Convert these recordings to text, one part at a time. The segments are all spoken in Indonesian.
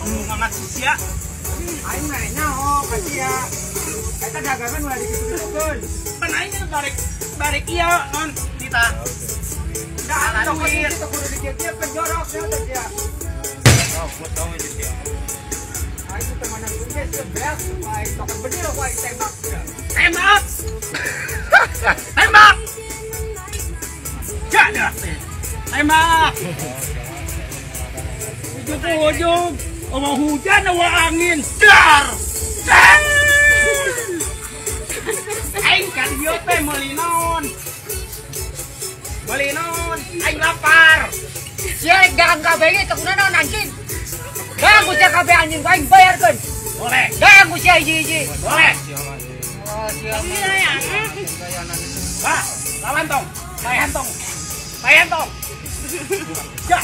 Mangat sia. Aing mah nyaho ka sia. Eta dagangan ulah dikitu-kitukeun. Pan aing barek ieu non kita. Da atuh kudu kudu dikieu penjorok nya teh sia. Oh, potong itu dia. Aing teh mana geus sebeas, aing tokon bener aing tembak. Tembak. Tembak. Jadah. Tembak. Ujung-ujung mau hujan mau angin. Dar. Aing kan ieu teh meuli naon? Meuli naon? Aing lapar. Sia dagang kabeh ge teu naon anjing. Dah ku sia kabeh anjing aing bayarkeun. Boleh. Dah ku sia hiji-hiji. Boleh. Oh, sia. Bah, lawan tong. Bayan tong. Bayan tong. Ya.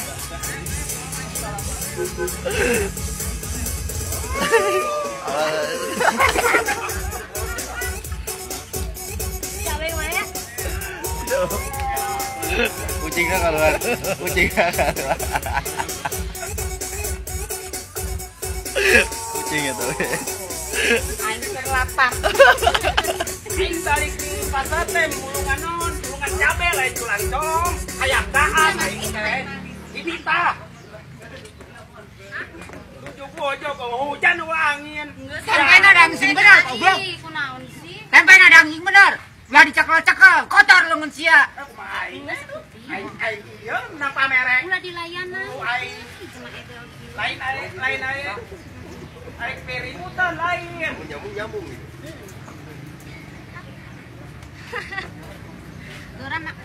Kucingnya keluar, kucingnya keluar. Kucing itu. Anjing lapar. Aing balik di pasar teh mulungan non, mulungan cabe lain tulang dong. Kayak daan aing teh. Ini tah. Ujung-ujung kalau hujan angin. Tempena dangsing bener, goblok. Kunaon sih? Tempena dangsing bener. Ulah dicekel-cekel, kotor leungeun sia. Aing ieu menang pamere. Ulah dilayanan. Aing lain aing perimutan lain. Nyambung gitu. Dora mak.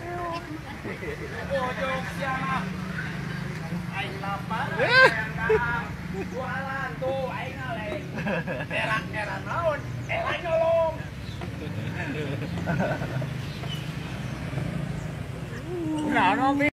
Ujung siapa? Aing lapar. Aing jualan tuh aing alay. Era naon? Era nyolong. Nah, no,